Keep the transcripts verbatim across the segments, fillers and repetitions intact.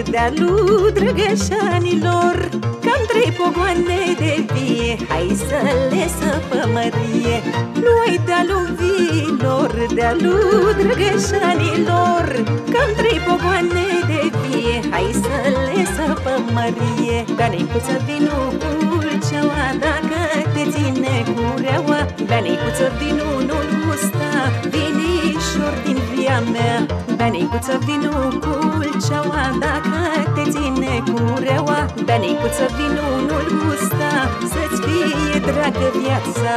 de-a lui Drăgășanilor, cam trei pogoane de vie, hai să le săpămărie. Lui de-a lui Vilor, de-a lui Drăgășanilor, cam trei pogoane de vie, hai să le săpămărie. Bea Nicuță vinu Culceaua, dacă te ține cureaua, bea Nicuță vinu nu-l gusta, vinișor din via mea. Bea Nicuță vinu Culceaua, dacă te ține cureaua, bea Nicuță vinu nu-l gusta, să-ți fie dragă viața.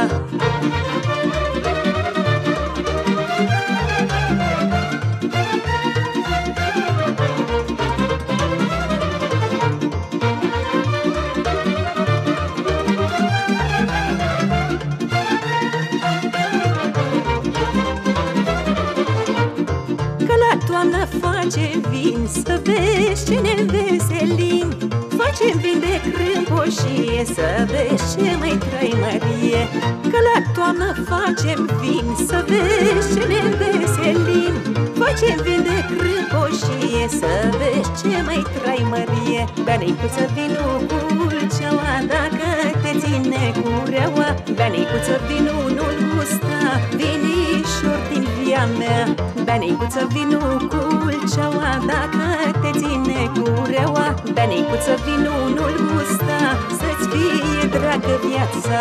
Toamnă facem vin, să vezi ce ne veselim. Facem vin de crâmpoșie, să vezi ce mai trăimărie. Că la toamnă facem vin, să vezi ce ne veselim. Facem vin de crâmpoșie, să vezi ce mai trăimărie. Bea Nicuță vinu Culceaua, dacă te ține cureaua, bea Nicuță vinu nu-l gusta, vinișor din via mea. Bea Nicuță vinu Culceaua, dacă te ține cureaua, bea Nicuță vinu nu-l gusta, să-ți fie dragă viața.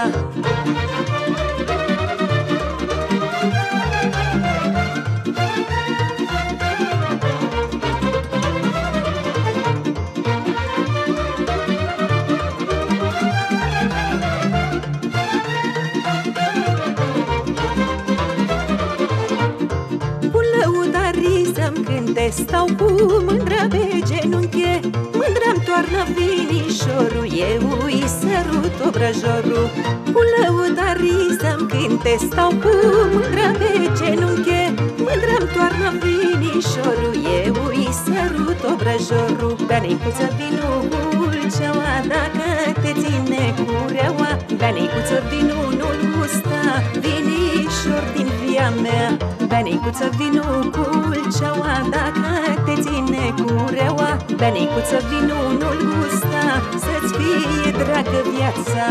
Stau cu mândră pe genunche, mândră-mi toarnă vinișorul, eu îi sărut obrăjorul. Cu lăutarii să-mi cânte, stau cu mândră pe genunche, mândră-mi toarnă vinișorul, eu îi sărut obrăjorul. Bea Nicuță vinu Culceaua, dacă te ține cureaua, bea Nicuță vinu nu-l gusta, vinișor din via mea. Bea Nicuță vinu Culceaua, dacă te ține cureaua, bea Nicuță vinu nu-l gusta, să-ți fie dragă viața.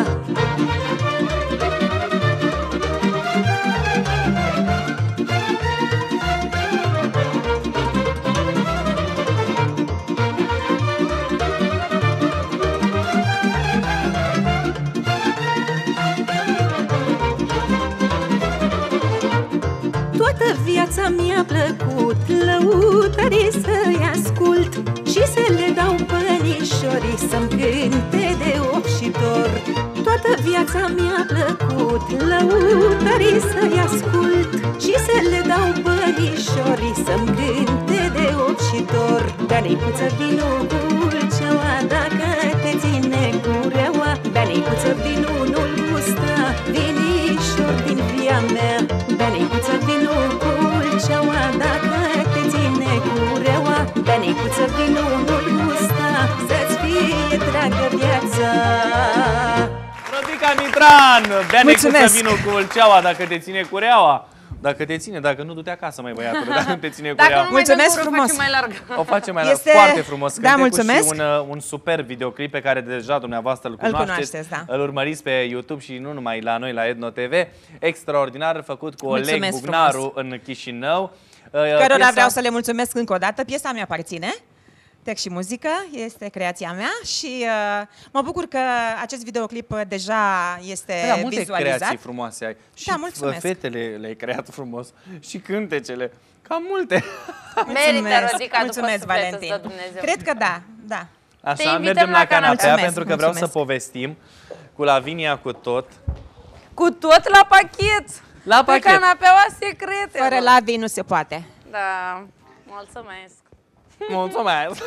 Viața mi-a plăcut, lăutarii să-i ascult și să le dau pănișorii să-mi cânte de obșitor. Toată viața mi-a plăcut, lăutarii să-i ascult și să le dau pănișorii să-mi cânte de obșitor. Bea Nicuță vinu Culceaua, dacă te ține cureaua, bea Nicuță vinu nu-l gusta, vinișor din via mea. Bea Nicuță vinu Culceaua, dacă te ține cureaua, bea Nicuță vinu nu-l gusta, să-ți fie dragă viața. Rodica Mitran, bea Nicuță vinu Culceaua, dacă te ține cureaua. Dacă te ține, dacă nu, du-te acasă, mai băiatule, dacă nu te ține cureaua. Dacă nu mulțumesc frumos. O face mai larg. O face mai larg. Este... Foarte frumos. Da, mulțumesc. Și un, un super videoclip pe care deja dumneavoastră îl cunoașteți. Îl, cunoașteți, da. Îl urmăriți pe YouTube și nu numai la noi, la Edno T V. Extraordinar, făcut cu Oleg Bugnaru frumos. În Chișinău. Cărora piesa... vreau să le mulțumesc încă o dată. Piesa mi aparține. Text și muzică, este creația mea și uh, mă bucur că acest videoclip deja este da, multe vizualizat. Creații frumoase ai. Și da, mulțumesc. Fetele le-ai creat frumos și cântecele, cam multe. Merită, Rodica, mulțumesc, Valentin. Cred că da, da. Așa, mergem la, la canapea mulțumesc, pentru că mulțumesc. Vreau să povestim cu Lavinia cu tot. Cu tot la pachet. La pachet. Pe canapeaua secrete. Fără Lavi nu se poate. Da, mulțumesc. Mulțumesc!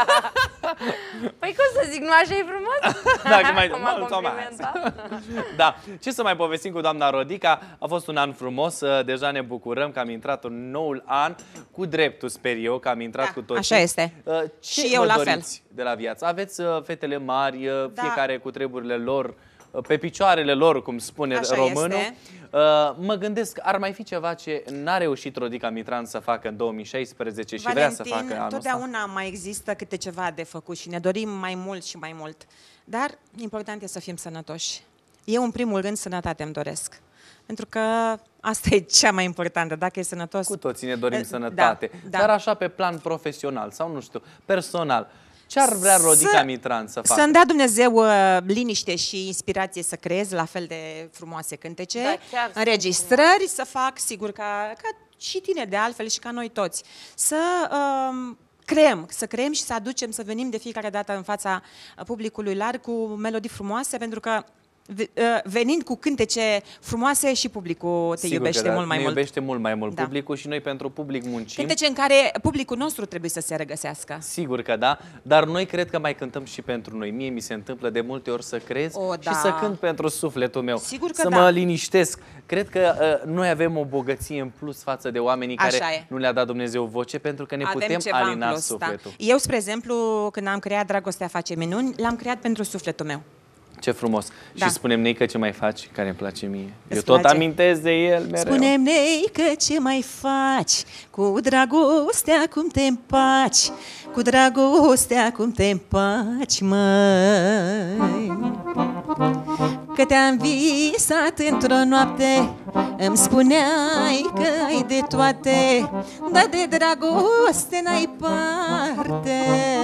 Păi cum să zic, nu așa e frumos? Dacă mai mulțumesc! Da, ce să mai povestim cu doamna Rodica? A fost un an frumos, deja ne bucurăm că am intrat în noul an cu dreptul, sper eu, că am intrat da, cu toții. Așa este. Ce și eu la fel. De la viață? Aveți fetele mari, da. Fiecare cu treburile lor. pe picioarele lor, cum spune Așa românul. este. Mă gândesc, ar mai fi ceva ce n-a reușit Rodica Mitran să facă în două mii șaisprezece și Valentin, vrea să facă anul ăsta? totdeauna mai există câte ceva de făcut și ne dorim mai mult și mai mult. Dar important e să fim sănătoși. Eu, în primul rând, sănătate îmi doresc. Pentru că asta e cea mai importantă, dacă e sănătos. Cu toții ne dorim Da, sănătate. da. Dar așa pe plan profesional sau, nu știu, personal, ce ar vrea Rodica Să- Mitran să facă? Să-mi dea Dumnezeu uh, liniște și inspirație să creez la fel de frumoase cântece, Da, chiar înregistrări să fac, sigur, ca, ca și tine de altfel și ca noi toți. Să um, creăm, să creăm și să aducem, să venim de fiecare dată în fața publicului larg cu melodii frumoase, pentru că ve- uh, venind cu cântece frumoase și publicul te Sigur iubește că da, mult mai ne mult. iubește mult mai mult Da. publicul și noi pentru public muncim. Cântece în care publicul nostru trebuie să se regăsească. Sigur că da, dar noi cred că mai cântăm și pentru noi. Mie mi se întâmplă de multe ori să crez O, și da. să cânt pentru sufletul meu. Sigur că să da. mă liniștesc. Cred că uh, noi avem o bogăție în plus față de oamenii Așa care e. nu le-a dat Dumnezeu voce, pentru că ne Avem putem ceva în alina plus, sufletul. Da. Eu, spre exemplu, când am creat Dragostea face minuni, l-am creat pentru sufletul meu. Ce frumos. Da. Și spunem Neică ce mai faci, care îmi place mie. Îți Eu tot place? amintesc de el mereu. Spune-mi, Neică, ce mai faci? Cu dragostea cum te împaci? Cu dragostea cum te împaci, măi? Că te-am visat într-o noapte, îmi spuneai că ai de toate, dar de dragoste n-ai parte.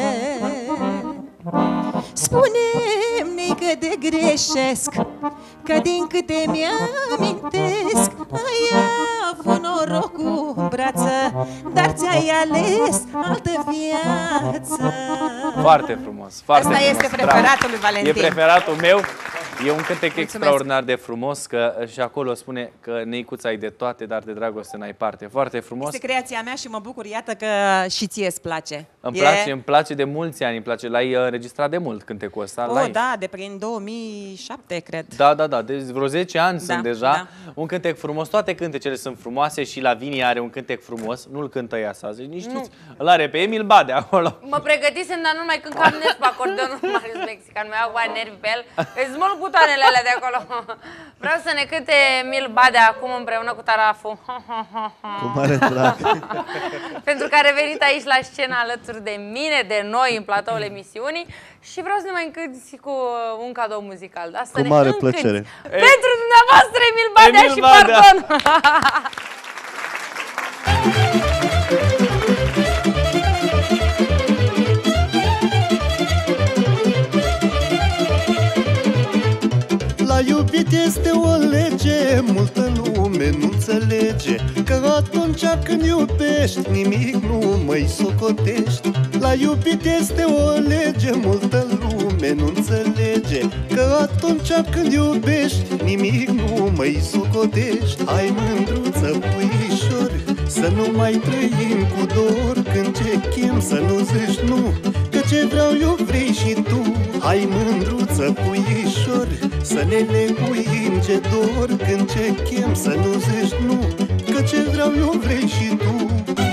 Spune-mi, Neică, de greșesc, că din câte mi-amintesc ai avut norocul în brață, dar ți-ai ales altă viață. Foarte frumos, foarte Asta frumos. este Bravo. preferatul lui Valentin. E preferatul meu. E un cântec Mulțumesc. extraordinar de frumos, că și acolo spune că Neicuța ai de toate, dar de dragoste n-ai parte. Foarte frumos. Este creația mea și mă bucur, iată că și ție îți place. Îmi E- place, îmi place de mulți ani, îmi place. L-ai uh, înregistrat de mult cântecul ăsta. Oh, L-ai? da, de prin două mii șapte, cred. Da, da, da, deci vreo zece ani Da, sunt deja. da. Un cântec frumos, toate cântecele sunt frumoase și Lavinia are un cântec frumos. Nu-l cântă ea să zici, nici știți. Îl are pe Emil Bade acolo. Mă pregătisem, dar nu mai când cam nervi pe acordeonul Marius Mexican. Mi-au cu nervi pe el. Îți smulg butoanele alea de acolo. Vreau să ne cânte Emil Bade acum împreună cu Tarafu. Cu mare drag. Pentru că a revenit aici la scenă alături de mine, de noi, în platoul emisiunii. Și vreau să ne mai încânti cu un cadou muzical. Da? Să Cu ne mare încânti. plăcere. Pentru dumneavoastră, Emil Badea Emil și Badea. pardon! La iubit este o lege, multă lume nu înțelege, că atunci când iubești, nimic nu mai socotești. La iubit este o lege, multă lume nu înțelege, că atunci când iubești, nimic nu mai socotești. Hai, mândruță, puișor, să nu mai trăim cu dor, când ce chem să nu zici nu, că ce vreau eu vrei și tu. Hai, mândruță, puișor, să ne leguim ce dor, când ce chem să nu zici nu, că ce vreau eu vrei și tu.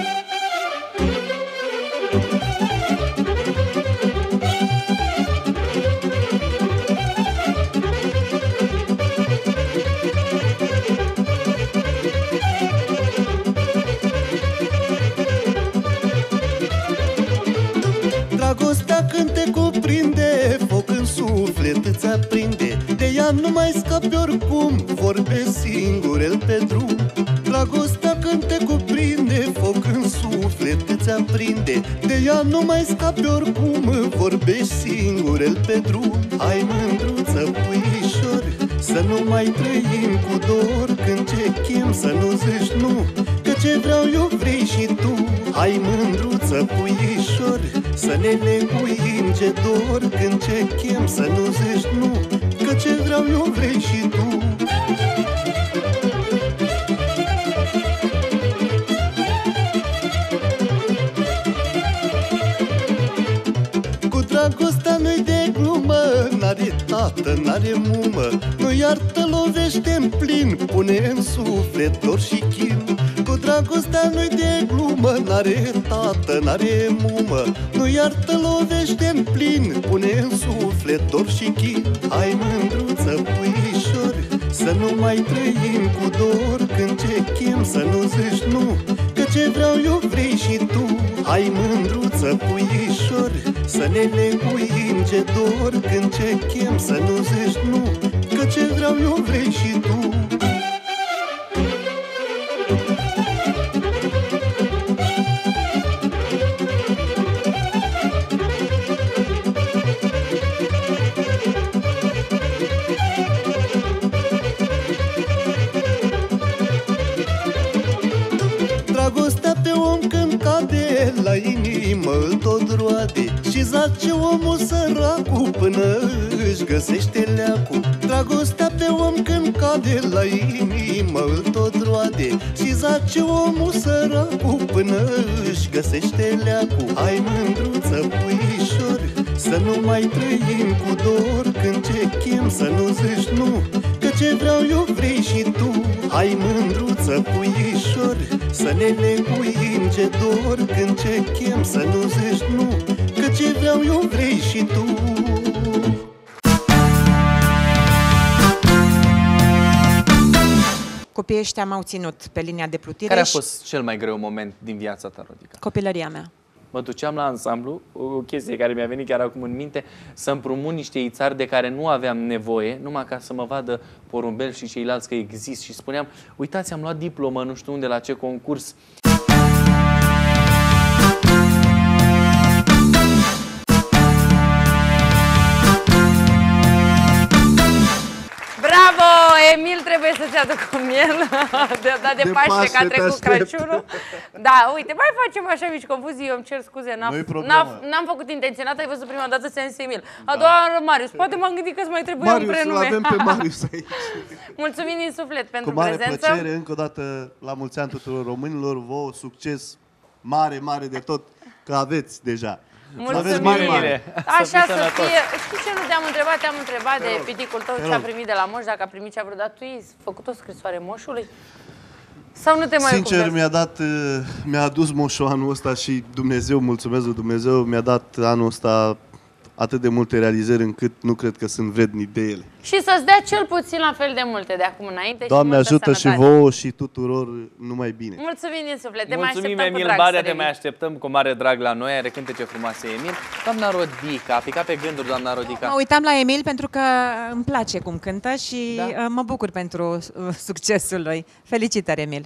Dragostea când te cuprinde, foc în suflet îți aprinde, de ea nu mai scapi oricum, vorbesc singur el pe drum. Dragostea când te cuprinde, foc în suflet îți aprinde, de ea nu mai scapi oricum, vorbești singur el pe drum. Hai, mândruță, puișor, să nu mai trăim cu dor, când ce chem să nu zici nu, că ce vreau eu vrei și tu. Hai, mândruță, puișor, să ne leguim ce dor, când ce chem să nu zici nu, că ce vreau eu vrei și tu. Cu dragostea nu-i de glumă, n-are tată, n-are mumă, nu iartă, lovește în plin, pune în suflet dor și chin. Cu dragostea nu-i de glumă, n-are tată, n-are mumă, nu iartă, lovește în plin, pune în suflet dor și chin. Hai mândruță, puișor, să nu mai trăim cu dor, când ce chem să nu zici nu, că ce vreau eu vrei și tu. Hai mândruță, puișor, să ne leguim ce dor, când ce chem să nu zici nu, că ce vreau eu vrei și tu. Dragostea pe om când cade la inimă îl tot roade și zace omul săracu până își găsește leacu. Dragostea pe om când cade la inimă îl tot roade și zace omul săracu până își găsește leacu. Hai mândruță, puișor, să nu mai trăim cu dor, când ce chem să nu zici nu, că ce vreau eu vrei și tu. Hai mândruță, puișor, să ne leguim ce dor, când ce chem să nu zici nu, că ce vreau eu vrei și tu. Copiii ăștia m-au ținut pe linia de plutire. Care a și fost cel mai greu moment din viața ta, Rodica? copilăria mea. Mă duceam la ansamblu, o chestie care mi-a venit chiar acum în minte, să împrumut niște ițari de care nu aveam nevoie, numai ca să mă vadă porumbel și ceilalți că exist. Și spuneam, uitați, am luat diplomă, nu știu unde, la ce concurs. Bravo! Emil trebuie să-ți aduc un miel de, da, de, de Paște, Paște, că a trecut te aștept. Crăciunul. Da, uite, mai facem așa mici confuzii, eu îmi cer scuze, n-am făcut intenționat, ai văzut prima dată sens Emil. A doua oară Marius, poate m-am gândit că-ți mai trebuie un prenume. Marius, avem pe Marius aici. Mulțumim din suflet pentru Cu mare prezență. plăcere, încă o dată, la mulți ani tuturor românilor, vouă succes mare, mare de tot, că aveți deja. Mulțumim. Mare, mare. Așa să fie. Știi ce nu te-am întrebat? Te-am întrebat de piticul tău ce a primit de la moș, dacă a primit ce a vrut, dar tu ai făcut o scrisoare moșului? Sau nu te mai Sincer, mi-a dat, mi-a adus moșul anul ăsta și Dumnezeu, mulțumesc lui Dumnezeu, mi-a dat anul ăsta atât de multe realizări încât nu cred că sunt vrednic de ele. Și să-ți dea cel puțin la fel de multe de acum înainte. Doamne și ajută și sănătate. vouă și tuturor numai bine. Mulțumim din suflet, te Mulțumim, mai așteptăm Emil cu drag Badea, să te mai revii. așteptăm cu mare drag la noi, are cântece frumoase, Emil. Doamna Rodica, a picat pe gânduri, doamna Rodica. Mă uitam la Emil pentru că îmi place cum cântă și Da. uh, mă bucur pentru uh, succesul lui. Felicitări, Emil!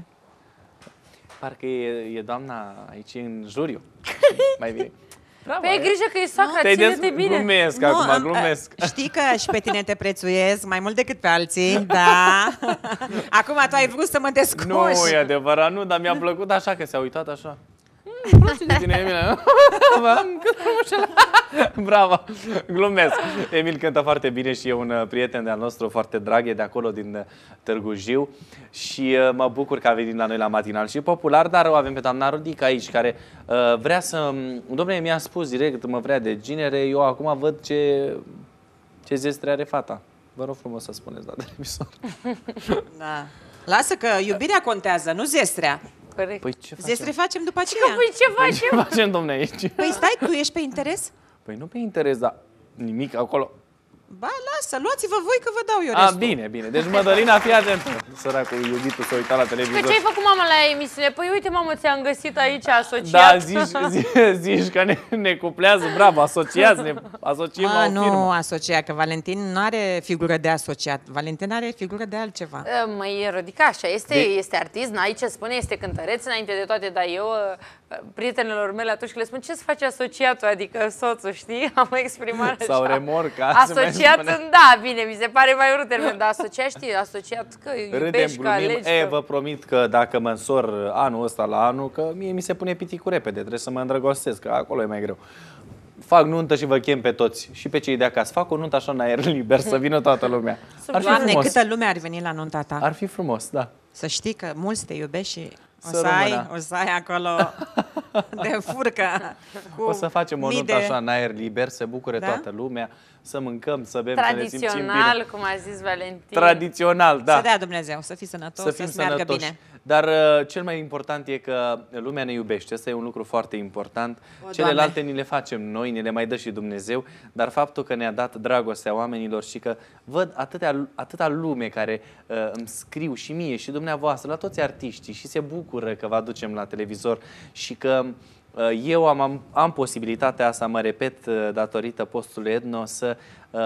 Parcă e, e doamna aici în juriu. Mai bine. Bravo, Păi ai grijă că e sacra, Te-ai ține-te des- bine. glumesc Nu, acum, am- glumesc. uh, Știi că și pe tine te prețuiesc mai mult decât pe alții, da. Acum tu ai vrut să mă descoși. Nu e adevărat, nu, dar mi-a plăcut așa că s-a uitat așa. Place de tine, Emil. Am cât frumos. Bravo, glumesc. Emil cântă foarte bine și e un uh, prieten de-al nostru foarte drag, e de acolo din uh, Târgu Jiu și uh, mă bucur că a venit la noi la Matinal și Popular, dar o avem pe doamna Rodica aici care uh, vrea să... Dom'le, mi-a spus direct, mă vrea de ginere, eu acum văd ce, ce zestre are fata. Vă rog frumos să spuneți la televizor. Da. Lasă că iubirea contează, nu zestrea. Corect. Păi ce facem? Zestre facem după aceea. Păi ce faci? Ce facem, domne, aici? Păi stai, tu ești pe interes? Păi nu pe interes, dar nimic acolo. Ba, lasă, luați-vă voi că vă dau eu A, restul. bine, bine. Deci Mădălina, fii atent. Săracul iubitul s-a uitat la Că televizor. ce ai făcut, mama, la emisiune? Păi uite, mamă, ți-am găsit aici asociat. Da, zici, zici, zici că ne, ne cuplează, bravo, asociați, ne asociem la Mă, o nu firmă. asocia, că Valentin nu are figură de asociat. Valentin are figură de altceva. Măi, Rodica, așa, este, De- este artist, n-ai ce spune, este cântăreț înainte de toate, dar eu, prietenilor mele, atunci când le spun, ce-ți face asociatul, adică soțul, știi? Am exprimat Sau așa. remorca, se mai Asociat, spune. da, bine, mi se pare mai urât termen, dar asociat, știi, asociat că Râdem, iubești, că glumim. alegi, E, că... vă promit că dacă mă însor anul ăsta la anul, că mie mi se pune piticul repede, trebuie să mă îndrăgostesc, că acolo e mai greu. Fac nuntă și vă chem pe toți, și pe cei de acasă. Fac o nuntă așa în aer liber, să vină toată lumea. Ar fi Doamne, frumos. câtă lume ar veni la nunta ta. Ar fi frumos, da. Să știi că mulți te iubesc și o Să să, ai, rămână. o să ai acolo de furcă. Cu O să facem o mii nuntă de- așa în aer liber, să bucure Da? toată lumea, să mâncăm, să bem, să ne simțim bine. Tradițional, cum a zis Valentin. Tradițional, da. Să dea Dumnezeu, să fii sănătos, Să fim să-ți meargă sănătoși. bine. Dar uh, cel mai important e că lumea ne iubește. Asta e un lucru foarte important. O, Celelalte Doamne. ni le facem noi, ni le mai dă și Dumnezeu, dar faptul că ne-a dat dragostea oamenilor și că văd atâtea, atâta lume care uh, îmi scriu și mie și dumneavoastră, la toți artiștii și se bucură că vă aducem la televizor și că uh, eu am, am, am posibilitatea asta, mă repet, uh, datorită postului Edno, să uh,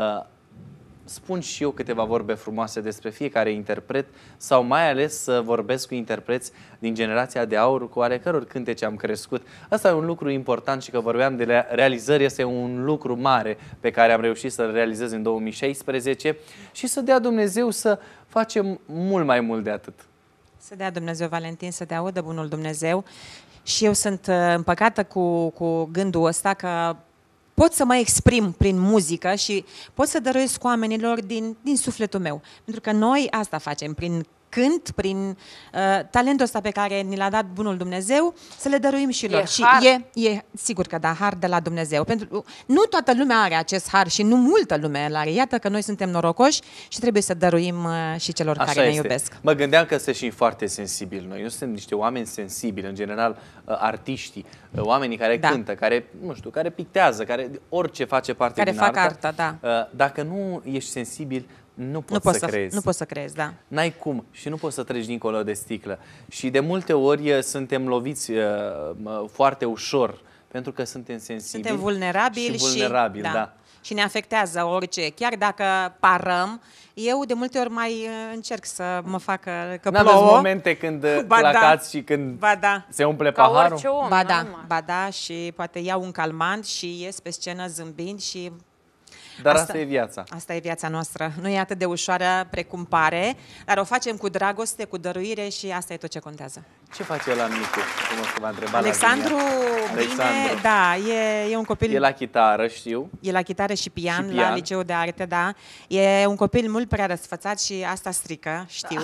spun și eu câteva vorbe frumoase despre fiecare interpret sau mai ales să vorbesc cu interpreți din generația de aur cu ale căror cântece am crescut. Asta e un lucru important și că vorbeam de realizări, este un lucru mare pe care am reușit să-l realizez în două mii șaisprezece și să dea Dumnezeu să facem mult mai mult de atât. Să dea Dumnezeu, Valentin, să te audă bunul Dumnezeu. Și eu sunt împăcată cu, cu gândul ăsta că pot să mă exprim prin muzică și pot să dăruiesc oamenilor din, din sufletul meu. Pentru că noi asta facem, prin cânt, prin uh, talentul ăsta pe care ni l-a dat bunul Dumnezeu, să le dăruim și lor. E și har. e, e, sigur că da, har de la Dumnezeu. Pentru, nu toată lumea are acest har și nu multă lume îl are. Iată că noi suntem norocoși și trebuie să dăruim uh, și celor Așa care ne este. iubesc. Mă gândeam că sunt și foarte sensibili noi. Noi suntem niște oameni sensibili, în general uh, artiștii, uh, oamenii care Da. cântă, care, nu știu, care pictează, care orice face parte Care din fac artă. artă, da. Uh, Dacă nu ești sensibil, nu poți, Nu poți să, să, crezi. nu poți să crezi, da. N-ai cum și nu poți să treci dincolo de sticlă. Și de multe ori uh, suntem loviți uh, uh, foarte ușor, pentru că suntem sensibili. Suntem vulnerabili și, vulnerabili, și, da. și ne afectează orice. Chiar dacă parăm, eu de multe ori mai uh, încerc să mă fac uh, că N-aveți plouă. momente când uh, Ba da. clacați și când Ba da. se umple Ca paharul? orice om, Ba da, normal. ba da, și poate iau un calmant și ies pe scenă zâmbind și Dar asta, Asta- asta e viața. asta e viața noastră. Nu e atât de ușoară precum pare, dar o facem cu dragoste, cu dăruire și asta e tot ce contează. Ce face la micu? Cum o să v-a întrebat Alexandru, la bine, Alexandru. da, e, e un copil... E la chitară, știu. E la chitară și pian, Și la pian. Liceul de Arte, da. E un copil mult prea răsfățat și asta strică, știu.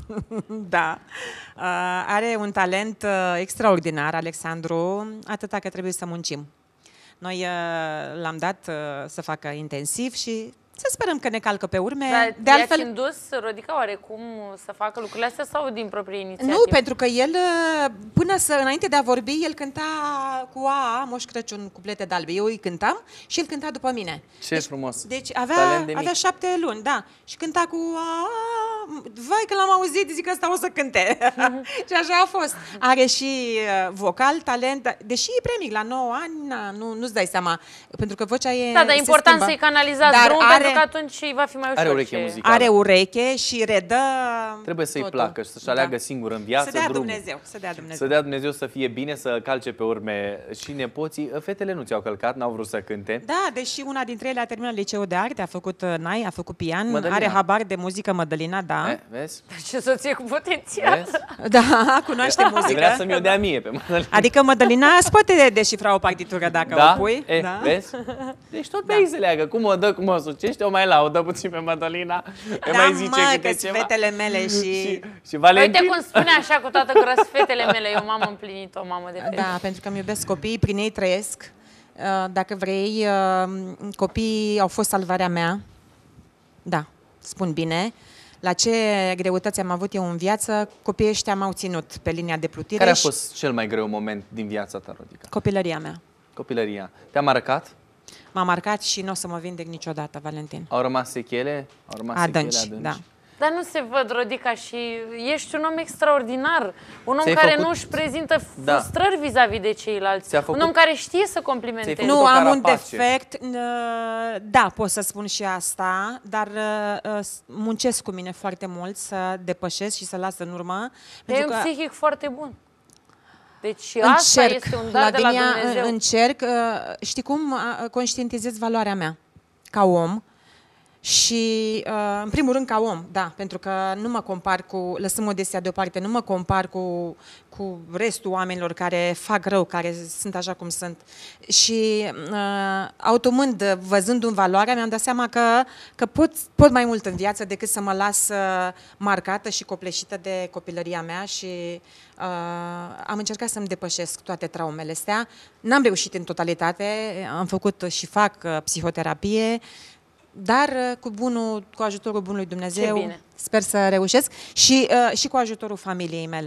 Da. Uh, are un talent uh, extraordinar, Alexandru, atâta că trebuie să muncim. Noi uh, l-am dat uh, să facă intensiv și să sperăm că ne calcă pe urme. Dar De altfel, i-ați indus, Rodica, oarecum să facă lucrurile astea sau din proprie inițiativă? nu, pentru că el, uh, până să, înainte de a vorbi, el cânta cu A, Moș Crăciun, cuplete de-albe. Eu îi cântam și el cânta după mine. Ce frumos. Deci avea, Talent de mic. avea șapte luni, da. Și cânta cu... A, vai, că l-am auzit, zic că ăsta o să cânte. Și așa a fost. Are și uh, vocal, talent, dar- deși e prea mic, la nouă ani, na, nu, nu-ți dai seama. Pentru că vocea e... Da, dar e se important schimbă. să-i canalizați Dar drumul, are- pentru că atunci va fi mai ușor. Are ureche și- muzicală. Are ureche și redă Trebuie să-i totul. placă și să-și aleagă singur în viață Să dea drumul. Dumnezeu, să dea Dumnezeu. Să dea Dumnezeu să fie bine, să calce pe urme și nepoții. Fetele nu ți-au călcat, n-au vrut să cânte. Da, deși una dintre ele a terminat liceul de arte, a făcut uh, nai, a făcut pian, Mădălina. are habar de muzică, Mădălina, da. Eh, vezi? Ce soție cu potențial. Vezi? Da, cunoaște muzică. Vrea să-mi o dea mie pe Mădălina. Adică Mădălina îți poate deșifra o partitură dacă Da? o pui. Eh, Da? vezi? Deci tot pe ei se leagă. Cum o dă, cum o sucește, o mai laudă puțin pe Mădălina. Da, mai zice mă, câte că-s ceva. fetele mele și... Și, și Valentin. Uite cum spune așa cu toată gura, fetele mele, eu m-am împlinit o mamă de fete. Da, pentru că îmi iubesc copiii, prin ei trăiesc. Uh, Dacă vrei, uh, copiii au fost salvarea mea. Da, spun bine. La ce greutăți am avut eu în viață, copiii ăștia m-au ținut pe linia de plutire. Care a și fost cel mai greu moment din viața ta, Rodica? Copilăria mea. Copilăria. Te-a marcat? M-a marcat și nu o să mă vindec niciodată, Valentin. Au rămas sechele? Au rămas Adânci, sechele adânci? da. Dar nu se văd, Rodica, și ești un om extraordinar. Un om Ți-ai care făcut- nu își prezintă Da. frustrări vis-a-vis de ceilalți. Ți-a făcut- Un om care știe să complimenteze. Ți-ai făcut Nu, o am un carapace. defect, uh, da, pot să spun și asta, dar uh, uh, muncesc cu mine foarte mult să depășesc și să las în urmă. E pentru un că psihic foarte bun. Deci asta încerc, este un dar de la Lavinia, Dumnezeu. încerc, uh, știi cum, uh, conștientizez valoarea mea ca om și, uh, în primul rând, ca om, da, pentru că nu mă compar cu, lăsând modestia deoparte, nu mă compar cu, cu restul oamenilor care fac rău, care sunt așa cum sunt. Și uh, automând, văzând în valoarea, mi-am dat seama că, că pot, pot mai mult în viață decât să mă las uh, marcată și copleșită de copilăria mea și uh, am încercat să-mi depășesc toate traumele astea. N-am reușit în totalitate, am făcut și fac uh, psihoterapie, dar uh, cu, bunul, cu ajutorul bunului Dumnezeu bine. sper să reușesc și, uh, și cu ajutorul familiei mele.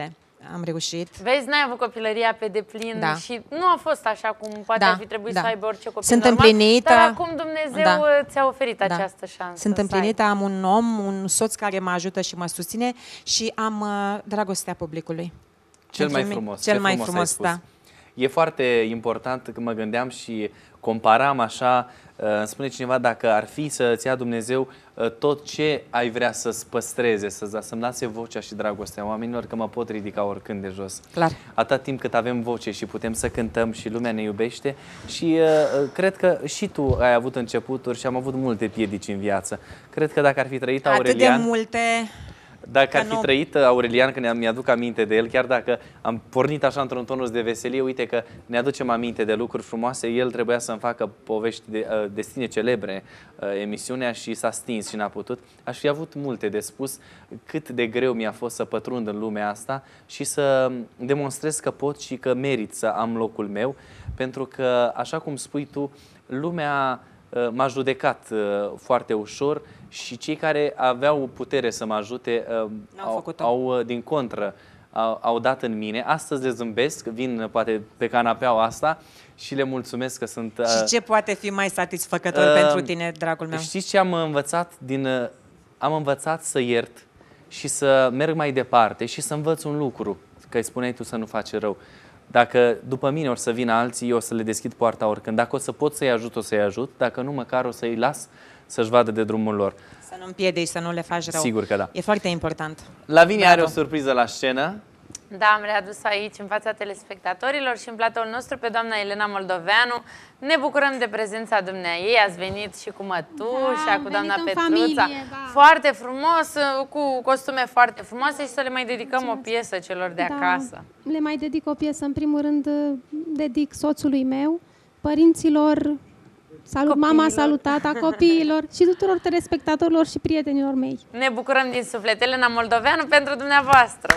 am reușit. Vezi, n-ai avut copilăria pe deplin Da. și nu a fost așa cum poate Da, ar fi trebuit da. să aibă orice copil Sunt normal, împlinită. dar acum Dumnezeu Da. ți-a oferit Da. această șansă. Sunt să împlinită, ai. am un om, un soț care mă ajută și mă susține și am uh, dragostea publicului. Cel Pentru mai mine- frumos. Cel ce mai frumos ai frumos, spus. da. E foarte important că mă gândeam și comparam așa, uh, îmi spune cineva, dacă ar fi să-ți ia Dumnezeu uh, tot ce ai vrea să-ți păstreze, să- să-mi lase vocea și dragostea oamenilor, că mă pot ridica oricând de jos. Clar. Atât timp cât avem voce și putem să cântăm și lumea ne iubește și uh, cred că și tu ai avut începuturi și am avut multe piedici în viață. Cred că dacă ar fi trăit Atât de Aurelian... multe... Dacă ar Că fi nu- trăit Aurelian, că ne- mi-aduc aminte de el, chiar dacă am pornit așa într-un tonus de veselie, uite că ne aducem aminte de lucruri frumoase, el trebuia să-mi facă povești de, uh, destine celebre, uh, emisiunea, și s-a stins și n-a putut. Aș fi avut multe de spus, cât de greu mi-a fost să pătrund în lumea asta și să demonstrez că pot și că merit să am locul meu, pentru că, așa cum spui tu, lumea uh, m-a judecat uh, foarte ușor și cei care aveau putere să mă ajute uh, N-au au, făcut-o. au, uh, din contră, au, au dat în mine. Astăzi le zâmbesc, vin uh, poate pe canapeaua asta și le mulțumesc că sunt... uh, Și ce poate fi mai satisfăcător uh, pentru tine, dragul meu? Știți ce am învățat? Din, uh, am învățat să iert și să merg mai departe și să învăț un lucru, că îi spuneai tu să nu faci rău. Dacă după mine or să vină alții, eu o să le deschid poarta oricând. Dacă o să pot să-i ajut, o să-i ajut. Dacă nu, măcar o să-i las să-și vadă de drumul lor. Să nu împiedici, să nu le faci rău. Sigur că da. E foarte important. Lavinia Bravo. are o surpriză la scenă. Da, am readus aici, în fața telespectatorilor și în platoul nostru, pe doamna Elena Moldoveanu. Ne bucurăm de prezența dumneaei. Ați venit și cu mătușa, Da, am cu doamna venit în Petruța. familie, da. Foarte frumos, cu costume foarte frumoase și să le mai dedicăm o piesă celor de Da, acasă. le mai dedic o piesă, în primul rând dedic soțului meu, părinților, salut, Copiilor. mama salutata, copiilor și tuturor telespectatorilor și prietenilor mei. Ne bucurăm din suflet. Elena Moldoveanu pentru dumneavoastră.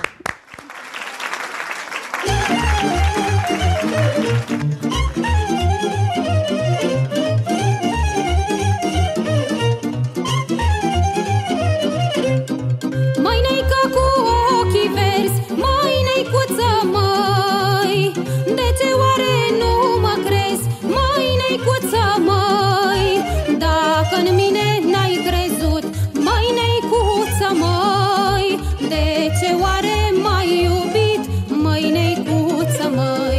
Măi, neică cu ochii verzi, măi, neicuță, măi, de ce oare nu mă crezi, măi, neicuță, măi, dacă în mine n-ai crezut, măi, neicuță, măi, de ce oare m-ai iubit, măi, neicuță, măi.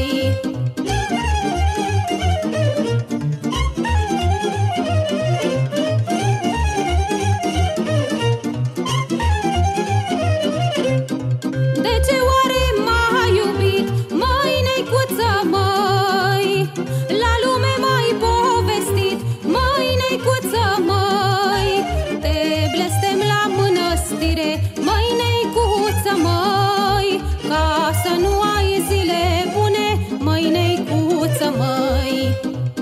De ce oare m-ai iubit, măi, neicuță, măi? La lume m-ai povestit, măi, neicuță, măi. Te blestem la mănăstire, măi, neicuță, măi, ca să nu ai zile bune, măi, neicuță, măi.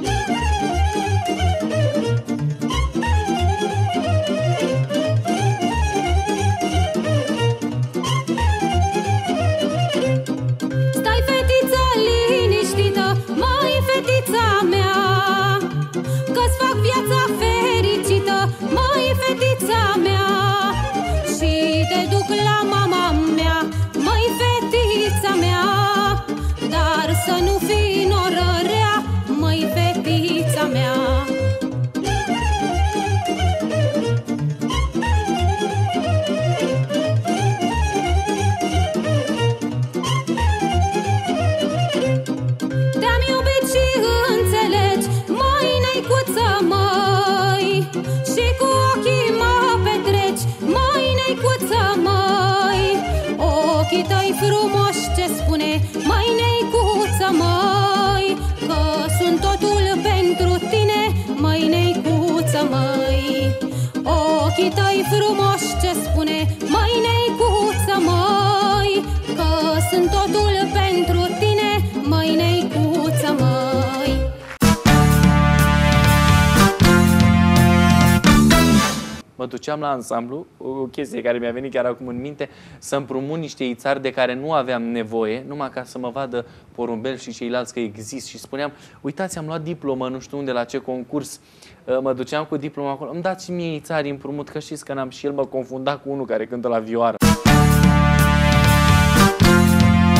Stai, fetiță, liniștită, măi, fetița mea, că-ți fac viața fericită, măi, fetița mea. Și te duc la mama mea, măi, fetița mea, dar să nu fii norărea, măi, fetița mea. Te-am iubit și înțelegi, măi, neicuță, măi, și cu ochii mă petreci, măi, neicuță, măi. Ochii tăi frumoși ce spune, măi, neicuță, măi, că sunt totul pentru tine, măi, neicuță, măi. Ochii tăi frumoși ce spune, măi, neicuță, măi, că sunt totul pentru tine, măi, neicuță, măi. Mă duceam la ansamblu, o chestie care mi-a venit chiar acum în minte, să împrumut niște ițari de care nu aveam nevoie, numai ca să mă vadă porumbel și ceilalți că existi și spuneam, uitați, am luat diploma, nu știu unde, la ce concurs. Uh, Mă duceam Mă duceam la ansamblu, o chestie care mi-a venit chiar acum în minte, să împrumut niște ițari de care nu aveam nevoie, numai ca să mă vadă porumbel și ceilalți că exist și spuneam, uitați, am luat diplomă, nu știu unde, la ce concurs. Mă duceam cu diploma acolo, îmi dați mie ițari împrumut, că știți că n-am, și el mă confunda cu unul care cântă la vioară.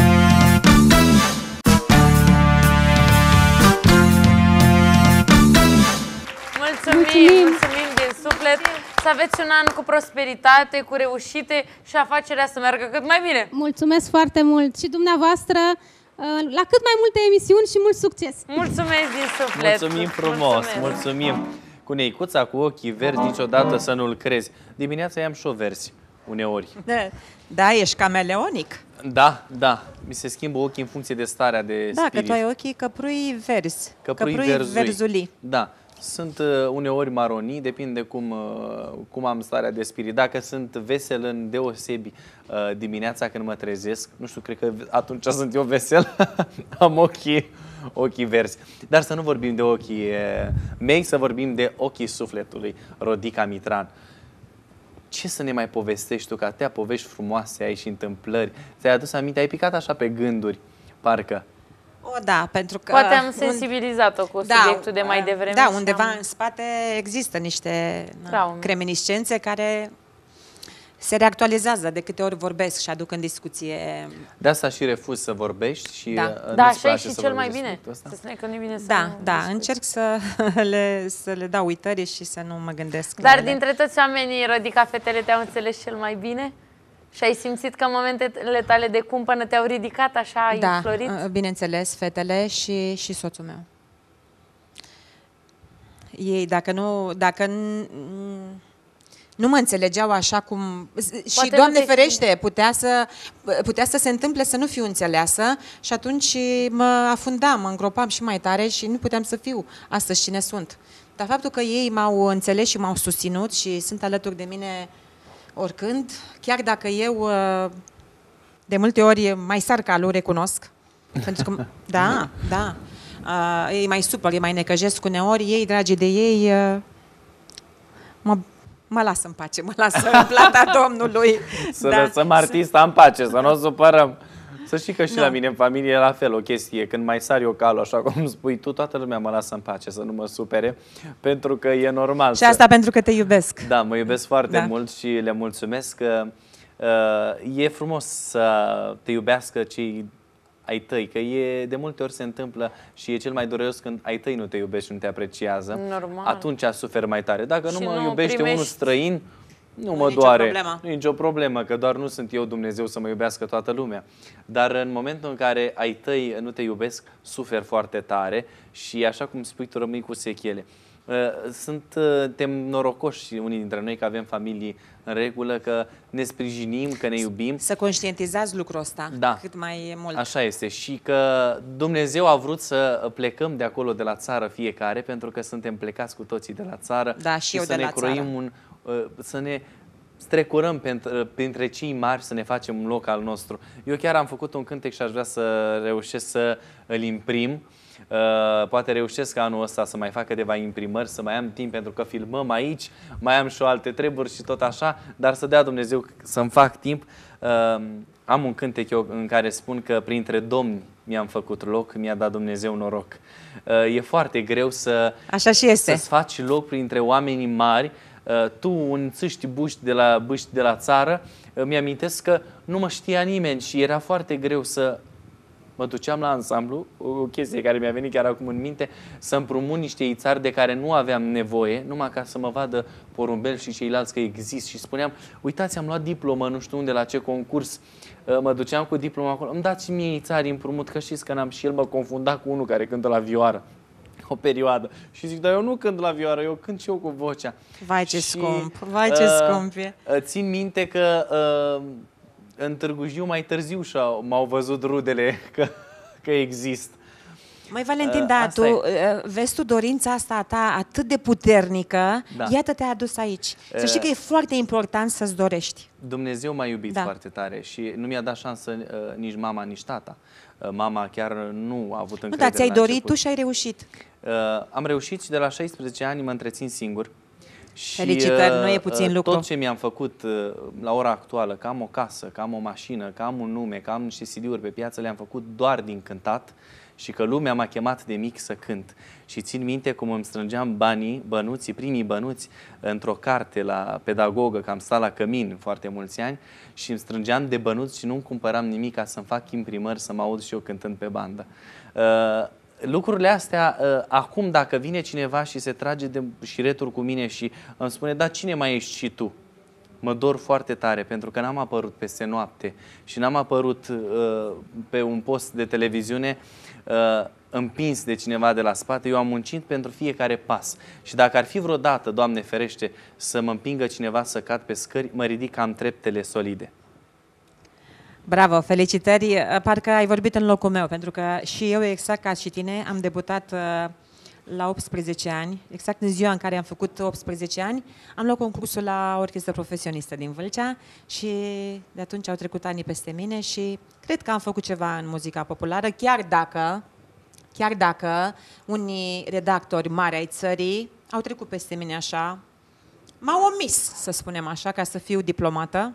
mulțumim, mulțumim din suflet. Să aveți un an cu prosperitate, cu reușite și afacerea să meargă cât mai bine. Mulțumesc foarte mult și dumneavoastră la cât mai multe emisiuni și mult succes. Mulțumesc din suflet. Mulțumim frumos, mulțumesc. Mulțumim. Cu neicuța, cu ochii verzi, niciodată să nu-l crezi. Dimineața i-am și o verzi, uneori. Da, da, ești cameleonic. Da, da. Mi se schimbă ochii în funcție de starea de Da, spirit. că tu ai ochii căprui verzi. Căprui, căprui verzui. verzuli. Da. Sunt uh, uneori maronii, depinde cum, uh, cum am starea de spirit. Dacă sunt vesel în deosebi uh, dimineața când mă trezesc, nu știu, cred că atunci sunt eu vesel, am ochii, ochii verzi. Dar să nu vorbim de ochii uh, mei, să vorbim de ochii sufletului, Rodica Mitran. Ce să ne mai povestești tu, că atâtea povești frumoase ai și întâmplări? Ți-ai adus aminte, ai picat așa pe gânduri, parcă. O, da, pentru că... Poate am sensibilizat-o cu da, subiectul de mai devreme. Da, și undeva am... în spate există niște Traume. creminiscențe care se reactualizează de câte ori vorbesc și aduc în discuție. De asta și refuz să vorbești și Da. uh, Da, nu-ți așa e place și să cel mai vorbești bine. despre asta? Să spune că nu e bine să Da, nu da, discuți. încerc să le, să le dau uitări și să nu mă gândesc la Dar ele. dintre toți oamenii, Rodica, fetele te-au înțeles cel mai bine? Și ai simțit că în momentele tale de cumpănă te-au ridicat așa, ai Da, înflorit? bineînțeles, fetele și, și soțul meu. Ei, dacă nu, dacă n- nu mă înțelegeau așa cum... Și, Poate Doamne nu te-ai ferește, putea să, putea să se întâmple să nu fiu înțeleasă și atunci mă afundam, mă îngropam și mai tare și nu puteam să fiu astăzi cine sunt. Dar faptul că ei m-au înțeles și m-au susținut și sunt alături de mine oricând, chiar dacă eu de multe ori mai sar calul, recunosc, pentru că, da, da, uh, ei mai supăr, ei mai necăjesc uneori, ei, dragii de ei, uh, mă, mă lasă în pace, mă lasă în plata Domnului. Să Da. lăsăm artista în pace, să nu o supărăm. Să știi că și Nu. la mine în familie e la fel o chestie. Când mai sar eu calul, așa cum spui tu, toată lumea mă lasă în pace, să nu mă supere, pentru că e normal. Și asta pentru că te iubesc. Da, mă iubesc foarte Da. mult și le mulțumesc că uh, e frumos să te iubească cei ai tăi, că e, de multe ori se întâmplă și e cel mai dureros când ai tăi nu te iubești și nu te apreciază. Normal. Atunci suferi mai tare. Dacă Și nu mă nu iubește primești- unul străin, nu e mă nicio doare. problemă. Nu e nicio problemă, că doar nu sunt eu Dumnezeu să mă iubească toată lumea. Dar în momentul în care ai tăi nu te iubesc, suferi foarte tare și așa cum spui tu, rămâi cu sechele. Suntem norocoși unii dintre noi că avem familii în regulă, că ne sprijinim, că ne iubim. Să conștientizați lucrul ăsta Da. cât mai mult. Așa este și că Dumnezeu a vrut să plecăm de acolo, de la țară fiecare, pentru că suntem plecați cu toții de la țară. Da, și eu să de ne la croim țară. un, să ne strecurăm printre, printre cei mari, să ne facem un loc al nostru. Eu chiar am făcut un cântec și aș vrea să reușesc să îl imprim. Uh, poate reușesc anul ăsta să mai fac câteva imprimări, să mai am timp pentru că filmăm aici, mai am și o alte treburi și tot așa, dar să dea Dumnezeu să-mi fac timp. Uh, am un cântec eu în care spun că printre domni mi-am făcut loc, mi-a dat Dumnezeu noroc. Uh, e foarte greu să, Așa și este. să-ți faci loc printre oamenii mari. Uh, tu, un țâști buști de la, buști de la țară, uh, mi-amintesc că nu mă știa nimeni și era foarte greu să mă duceam la ansamblu, o chestie care mi-a venit chiar acum în minte, să împrumut niște ițari de care nu aveam nevoie, numai ca să mă vadă porumbel și ceilalți că exist. Și spuneam, uitați, am luat diplomă, nu știu unde, la ce concurs. Mă duceam cu diploma acolo, îmi dați mie ițari împrumut, că știți că n-am, și el mă confunda cu unul care cântă la vioară. O perioadă. Și zic, dar eu nu cânt la vioară, eu cânt și eu cu vocea. Vai ce Și, scump, vai ce scump e. Țin minte că uh, în Târgu Jiu mai târziu m-au văzut rudele că, că exist. Măi, Valentin, Uh, da, asta tu e. uh, vezi tu dorința asta a ta atât de puternică, Da. iată te-a adus aici. Să știi Uh, că e foarte important să-ți dorești. Dumnezeu m-a iubit Da. foarte tare și nu mi-a dat șansă uh, nici mama, nici tata. Uh, mama chiar nu a avut Nu, încredere dar ți-ai la dorit început. tu și ai reușit. Uh, am reușit și de la șaisprezece ani mă întrețin singur. Și, Felicitări, uh, nu e puțin uh, lucru. Tot ce mi-am făcut uh, la ora actuală, că am o casă, că am o mașină, că am un nume, că am niște C D-uri pe piață, le-am făcut doar din cântat și că lumea m-a chemat de mic să cânt. Și țin minte cum îmi strângeam banii, bănuții, primii bănuți, într-o carte la pedagogă, că am stat la cămin foarte mulți ani și îmi strângeam de bănuți și nu-mi cumpăram nimic ca să-mi fac imprimări, să mă aud și eu cântând pe bandă. Uh, lucrurile astea, uh, acum dacă vine cineva și se trage de șireturi cu mine și îmi spune, da, cine mai ești și tu? Mă dor foarte tare, pentru că n-am apărut peste noapte și n-am apărut uh, pe un post de televiziune uh, împins de cineva de la spate. Eu am muncit pentru fiecare pas. Și dacă ar fi vreodată, Doamne ferește, să mă împingă cineva să cad pe scări, mă ridic, am treptele solide. Bravo, felicitări! Parcă ai vorbit în locul meu, pentru că și eu, exact ca și tine, am debutat uh, la optsprezece ani, exact în ziua în care am făcut optsprezece ani, am luat concursul la orchestră profesionistă din Vâlcea și de atunci au trecut ani peste mine și cred că am făcut ceva în muzica populară, chiar dacă, chiar dacă unii redactori mari ai țării au trecut peste mine așa, m-au omis, să spunem așa, ca să fiu diplomată,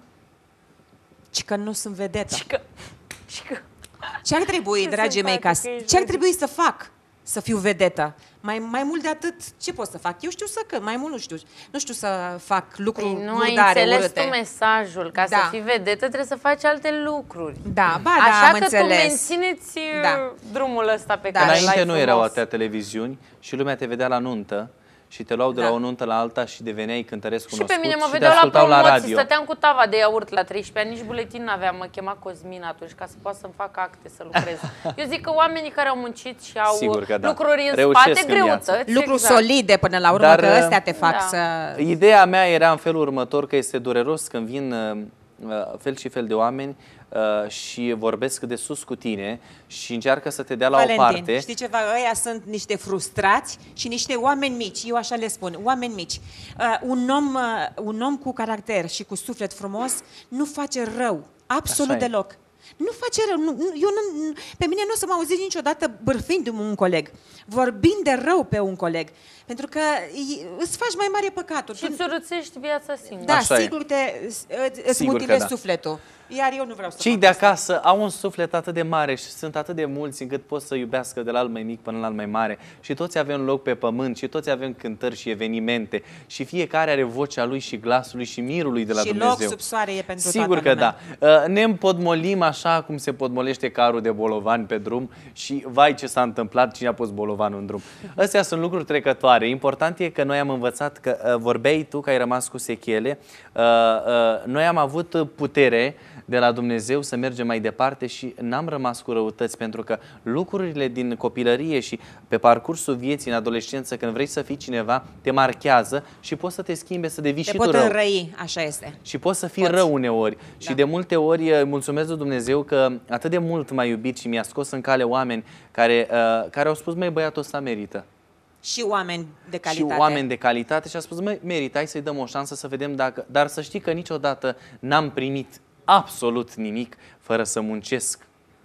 ci că nu sunt vedetă. Și că... Și că... Ce ar trebui, Ce dragii mei, ca, simpatică ce ar ești, trebui să fac să fiu vedetă? Mai, mai mult de atât, ce pot să fac? Eu știu să cânt, mai mult nu știu. Nu știu să fac lucruri Păi nu ai murdare, înțeles urâte. tu mesajul. Ca Da. să fii vedetă trebuie să faci alte lucruri. Da, ba, da, Așa am că înțeles. tu mențineți Da. drumul ăsta pe Da. care Înainte l-ai nu erau frumos. atâtea televiziuni și lumea te vedea la nuntă și te luau de Da. la o nuntă la alta și deveneai cântăresc Și cunoscut pe mine mă și te vedeau la ascultau promoții, la radio. stăteam cu tava de iaurt la treisprezece ani, nici buletin n-aveam, mă chema Cosmin atunci ca să poată să-mi fac acte, să lucrez. Eu zic că oamenii care au muncit și au Sigur că da. lucruri în Reușesc spate, în viață. greutăți. Lucruri exact. solide până la urmă, Dar, că astea te fac da. să... Ideea mea era în felul următor, că este dureros când vin uh, fel și fel de oameni uh, și vorbesc de sus cu tine și încearcă să te dea la Valentin, o parte. știi ceva? Ăia sunt niște frustrați și niște oameni mici, eu așa le spun, oameni mici. Uh, un, om, uh, un om cu caracter și cu suflet frumos nu face rău, absolut Așa e. deloc. Nu face rău. Nu, nu- eu nu, pe mine nu o să mă auziți niciodată bârfind un coleg, vorbind de rău pe un coleg, pentru că îi- îți faci mai mare păcaturi. Și îți urâțești viața singură. Da, Așa e. sigur te, îți, îți Sigur că mutilezi da. sufletul. Iar eu nu vreau să Cei fac de asta. acasă au un suflet atât de mare și sunt atât de mulți încât pot să iubească de la al mai mic până la al mai mare și toți avem loc pe pământ și toți avem cântări și evenimente și fiecare are vocea lui și glasul lui și mirul lui de la și Dumnezeu. loc sub soare e pentru Sigur toată că lumea. da. Uh, Ne împodmolim așa cum se podmolește carul de bolovani pe drum și vai ce s-a întâmplat, cine a pus bolovanul în drum. Astea sunt lucruri trecătoare. Important e că noi am învățat că uh, vorbeai tu că ai rămas cu sechele. Uh, uh, Noi am avut putere de la Dumnezeu să mergem mai departe și n-am rămas cu răutăți, pentru că lucrurile din copilărie și pe parcursul vieții în adolescență, când vrei să fii cineva, te marchează și poți să te schimbe, să devii Te și pot tu rău. înrăi, așa este. Și poți să fii Poți. rău uneori. Și Da. de multe ori îi mulțumesc lui Dumnezeu că atât de mult m-a iubit și mi-a scos în cale oameni care, uh, care au spus, măi, băiatul ăsta merită. Și oameni de calitate. Și oameni de calitate și a spus, măi, merită, hai să-i dăm o șansă să vedem dacă... Dar să știi că niciodată n-am primit absolut nimic fără să muncesc.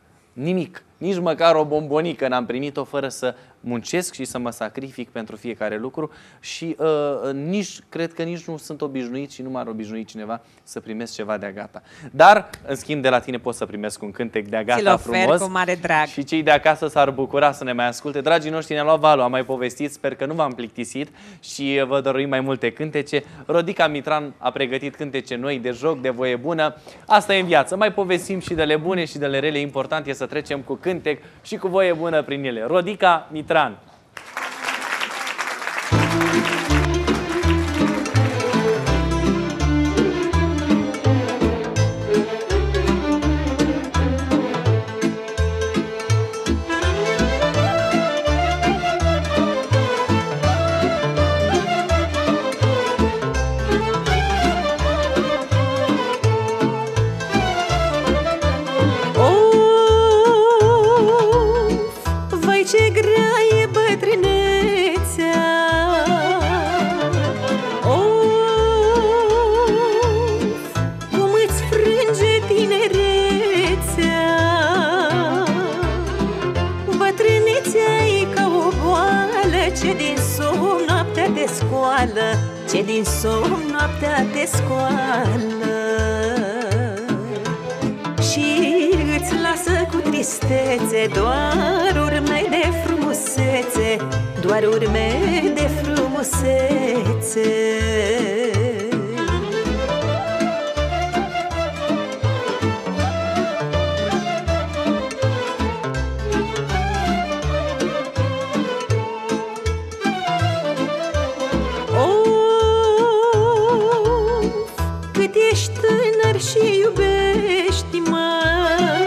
Nimic. Nici măcar o bombonică n-am primit-o fără să muncesc și să mă sacrific pentru fiecare lucru și uh, nici, cred că nici nu sunt obișnuit și nu m-ar obișnui cineva să primesc ceva de-a gata. Dar, în schimb, de la tine pot să primesc un cântec de-a Ți-l gata ofer frumos. cu mare drag. Și cei de acasă s-ar bucura să ne mai asculte. Dragii noștri, ne-am luat valul, am mai povestit, sper că nu v-am plictisit și vă dăruim mai multe cântece. Rodica Mitran a pregătit cântece noi de joc, de voie bună. Asta e în viață, mai povestim și de le bune și de le rele. Important e să trecem cu cântec și cu voie bună prin ele. Rodica Mitran. Of, vai ce grea e bătrânețea. Of, cum îți frânge tinerețea. Bătrânețea e ca o boală ce din somn noaptea te scoală, ce din somn noaptea te scoală. Și îți lasă cu tristețe doar urme de frumusețe, doar urme de frumusețe. și iubești, măi.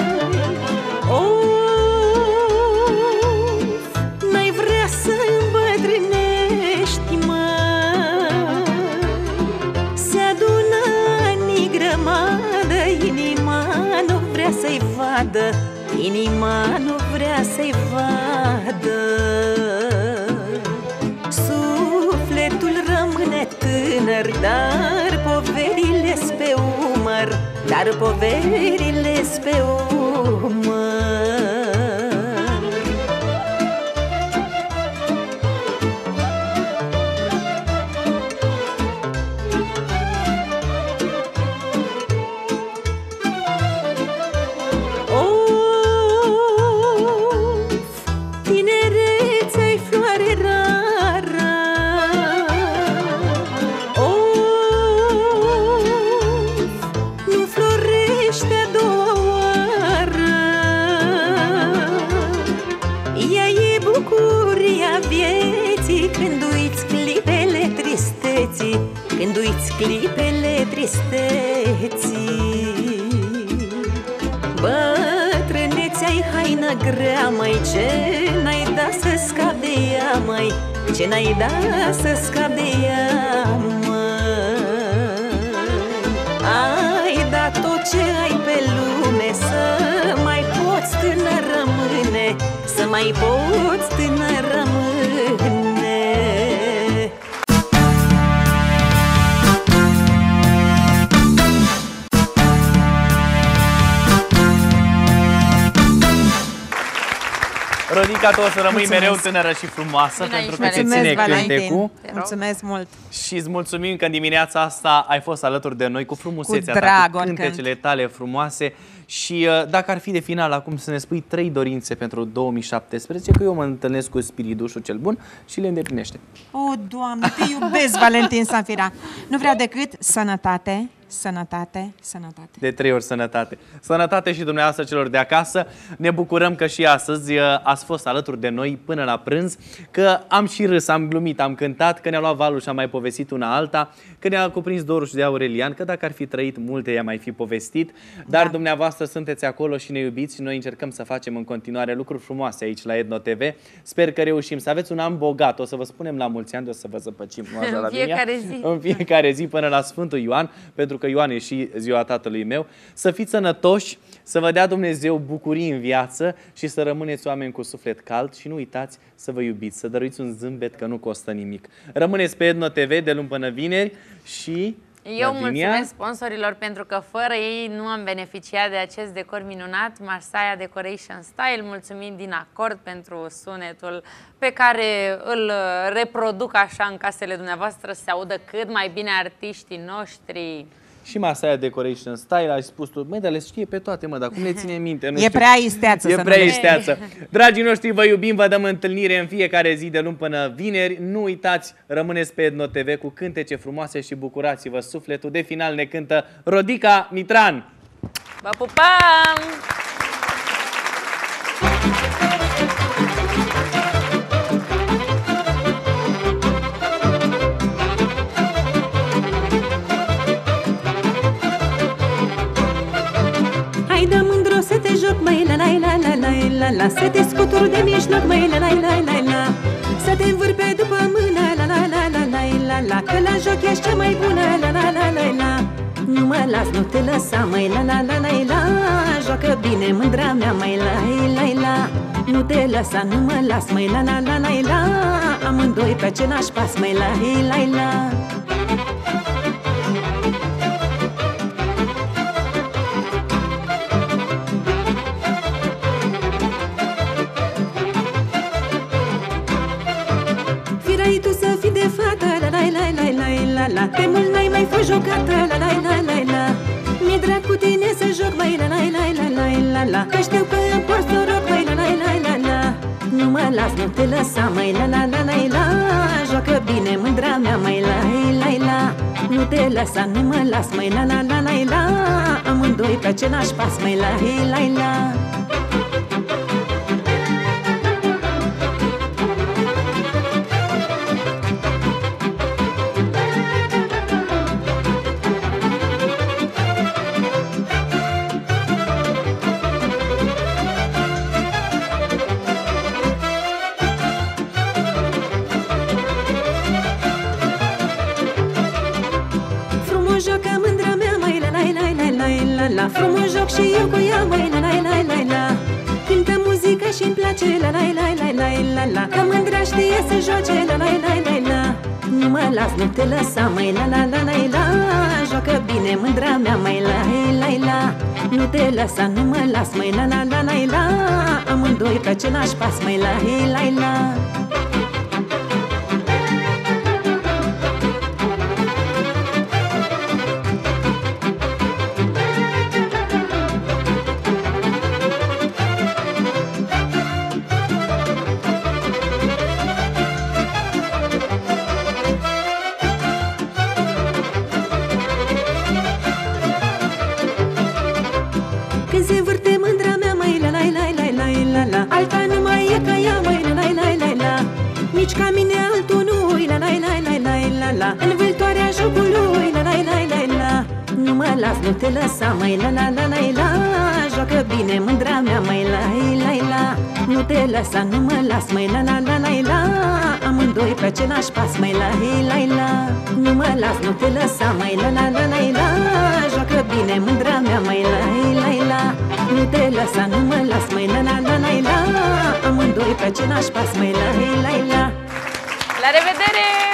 Of, n-ai vrea să îmbătrânești, măi. Se adună în grămadă, inima nu vrea să-i vadă, inima nu vrea să-i vadă. Sufletul rămâne tânăr, dar poverile-s pe umăr, dar poverile-s pe umăr. Când uiți clipele tristeții, bătrânețea-i haină grea, măi, ce n-ai da să scapi de ea, măi, ce n-ai da să scapi de ea, măi. Ai dat tot ce ai pe lume, să mai poți tânăr rămâne, să mai poți tânăr rămâne. Rodica, tu o să rămâi Mulțumesc. mereu tânără și frumoasă. Bine, pentru că aici, te ține cântecul. Mulțumesc mult. Și îți mulțumim că în dimineața asta ai fost alături de noi cu frumusețea Cu ta, drag, cu cântecele oricând. tale frumoase. Și uh, dacă ar fi de final acum să ne spui trei dorințe pentru două mii șaptesprezece, că eu mă întâlnesc cu spiridușul cel bun și le îndeplinește. O, Doamne, te iubesc, Valentin Sanfira. Nu vreau decât sănătate, sănătate, sănătate. De trei ori sănătate. Sănătate și dumneavoastră celor de acasă. Ne bucurăm că și astăzi uh, ați fost alături de noi până la prânz, că am și râs, am glumit, am cântat, că ne-a luat valul și am mai povestit una alta, că ne-a cuprins dorul și de Aurelian, că dacă ar fi trăit multe i-a mai fi povestit, dar Da. dumneavoastră sunteți acolo și ne iubiți și noi încercăm să facem în continuare lucruri frumoase aici la Edno T V. Sper că reușim să aveți un an bogat. O să vă spunem la mulți ani, o să vă zăpăcim În la fiecare zi. în fiecare zi până la Sfântul Ioan, pentru că Ioan e și ziua tatălui meu. Să fiți sănătoși, să vă dea Dumnezeu bucurii în viață și să rămâneți oameni cu suflet cald și nu uitați să vă iubiți, să dăruiți un zâmbet că nu costă nimic. Rămâneți pe Edno T V de luni până vineri și... Eu Lavinia? mulțumesc sponsorilor pentru că fără ei nu am beneficiat de acest decor minunat, Marsaia Decoration Style. Mulțumim din acord pentru sunetul pe care îl reproduc așa în casele dumneavoastră, să se audă cât mai bine artiștii noștri. Și Marsaia Decoration Style, ai spus tu, măi, dar le știe pe toate, mă, dar cum le ține minte? Nu E știu. prea isteață E să prea nu le- isteață. Dragii noștri, vă iubim, vă dăm întâlnire în fiecare zi de luni până vineri. Nu uitați, rămâneți pe Edno T V cu cântece frumoase și bucurați-vă sufletul. De final ne cântă Rodica Mitran. Vă pupăm! Hai dă mândru să te joc, măi, la la la la la la la, să te scuturi de mijloc, măi, la la la la la, să te învârpe după mână, la la la la la la la, că la joc ești cea mai bună, la la la la la. Nu mă las, nu te lăsa, măi, la la la la la, joacă bine mândra mea, măi, la la la. Nu te lăsa, nu mă las, măi, la la la la la, amândoi pe același pas, măi, la la la. Firai tu să fii de fată, la la la la la la la, pe mult n-ai mai fost jocată, la la la la la. Mi-e drag cu tine să joc, mai la la la la la la la, că știu că îmi porți noroc, mai la la la la la. Nu mă las, nu te lăsa, mai la la la la la, joacă bine mândra mea, mai la la la. Nu te lăsa, nu mă las, mai la la la la la, amândoi pe același pas, mai la la la. joace, la la la la la la la. Că mândrea știe să joace, la la la la la. Nu mă las, nu te lăsa, măi, la la la la la. Joacă bine mândra mea, măi, la la la. Nu te lăsa, nu mă las, măi, la la la la la. Amândoi pe același pas, măi, la la la. Când se vârte mândra mea, măi, la la la la la la la. Alta nu mai e ca ea, măi, la la la la la. Nici ca mine altul nu-i, la la la la la la la. În vâltoarea jocului, la la la la la. Nu mă las, nu te lăsa, măi, la la la la la. Joacă bine mândra mea, măi, la la la. Nu te lăsa, nu mă las, măi, la la la la la. Amândoi pe același pas, măi, la la la. Nu mă las, nu te lăsa, măi, la la la la la. Joacă bine mândra mea, măi, la la la. Nu te lăsa, nu mă las, măi, la la la la la. Amândoi pe același pas, măi, la la la. La revedere!